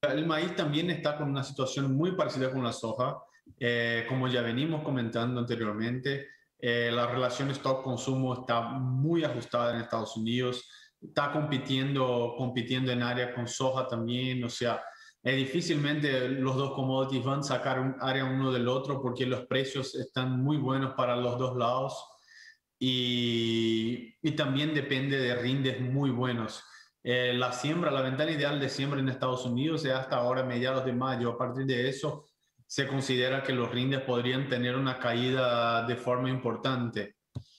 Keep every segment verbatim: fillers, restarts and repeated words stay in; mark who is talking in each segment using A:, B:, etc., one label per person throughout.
A: El maíz también está con una situación muy parecida con la soja. Eh, como ya venimos comentando anteriormente, eh, la relación stock-consumo está muy ajustada en Estados Unidos. Está compitiendo, compitiendo en área con soja también. O sea, eh, difícilmente los dos commodities van a sacar un área uno del otro porque los precios están muy buenos para los dos lados. Y, y también depende de rindes muy buenos. Eh, la siembra, la ventana ideal de siembra en Estados Unidos es hasta ahora mediados de mayo. A partir de eso, se considera que los rindes podrían tener una caída de forma importante.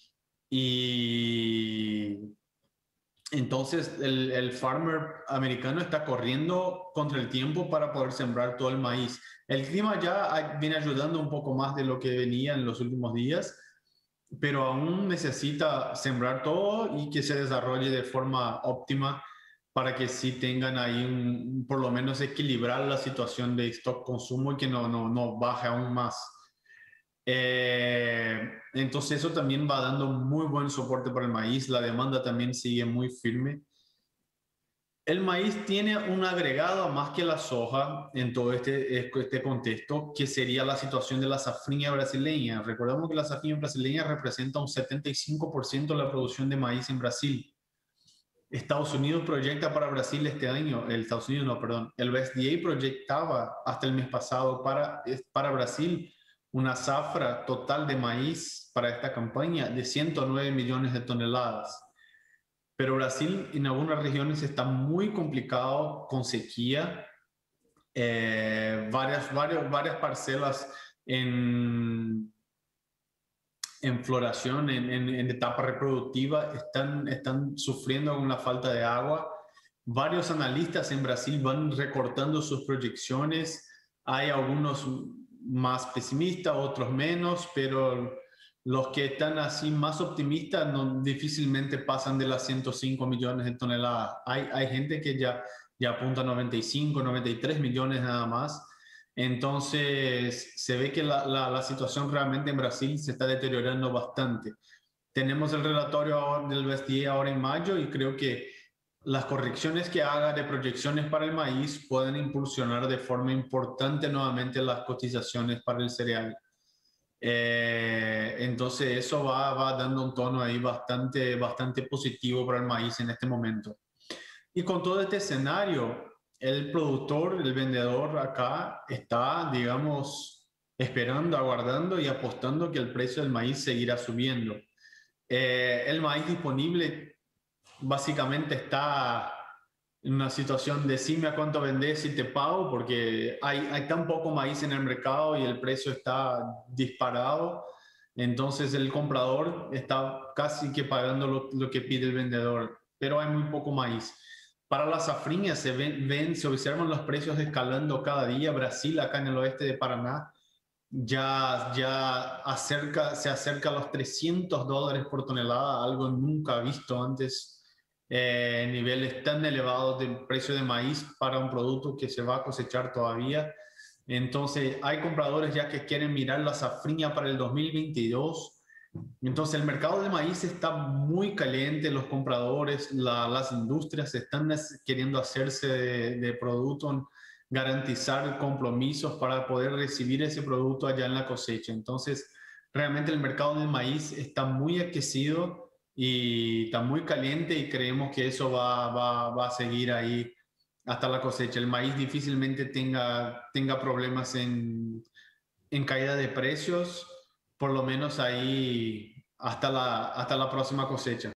A: Y entonces el, el farmer americano está corriendo contra el tiempo para poder sembrar todo el maíz. El clima ya viene ayudando un poco más de lo que venía en los últimos días, pero aún necesita sembrar todo y que se desarrolle de forma óptima para que sí tengan ahí un, por lo menos equilibrar la situación de stock consumo y que no, no, no baje aún más. Eh, entonces eso también va dando muy buen soporte para el maíz, la demanda también sigue muy firme. El maíz tiene un agregado más que la soja en todo este, este contexto, que sería la situación de la safrinha brasileña. Recordemos que la safrinha brasileña representa un setenta y cinco por ciento de la producción de maíz en Brasil. Estados Unidos proyecta para Brasil este año, el Estados Unidos no, perdón, el U S D A proyectaba hasta el mes pasado para, para Brasil una zafra total de maíz para esta campaña de ciento nueve millones de toneladas. Pero Brasil en algunas regiones está muy complicado con sequía, eh, varias, varias, varias parcelas en, en floración, en, en, en etapa reproductiva, están, están sufriendo con la falta de agua. Varios analistas en Brasil van recortando sus proyecciones. Hay algunos más pesimistas, otros menos, pero los que están así más optimistas no, difícilmente pasan de las ciento cinco millones de toneladas. Hay, hay gente que ya, ya apunta a noventa y cinco, noventa y tres millones nada más. Entonces, se ve que la, la, la situación realmente en Brasil se está deteriorando bastante. Tenemos el relatorio del U S D A ahora en mayo y creo que las correcciones que haga de proyecciones para el maíz pueden impulsionar de forma importante nuevamente las cotizaciones para el cereal. Eh, entonces eso va, va dando un tono ahí bastante, bastante positivo para el maíz en este momento. Y con todo este escenario, el productor, el vendedor acá está, digamos, esperando, aguardando y apostando que el precio del maíz seguirá subiendo. Eh, el maíz disponible básicamente está en una situación de decime a cuánto vendés y te pago, porque hay, hay tan poco maíz en el mercado y el precio está disparado. Entonces el comprador está casi que pagando lo, lo que pide el vendedor, pero hay muy poco maíz. Para las safriñas se ven, ven, se observan los precios escalando cada día. Brasil, acá en el oeste de Paraná, ya, ya acerca, se acerca a los trescientos dólares por tonelada, algo nunca visto antes, eh, niveles tan elevados del precio de maíz para un producto que se va a cosechar todavía. Entonces, hay compradores ya que quieren mirar la safriña para el dos mil veintidós. Entonces, el mercado de maíz está muy caliente, los compradores, la, las industrias están queriendo hacerse de, de producto, garantizar compromisos para poder recibir ese producto allá en la cosecha. Entonces, realmente el mercado del maíz está muy aquecido y está muy caliente y creemos que eso va, va, va a seguir ahí hasta la cosecha. El maíz difícilmente tenga, tenga problemas en, en caída de precios, por lo menos ahí hasta la, hasta la próxima cosecha.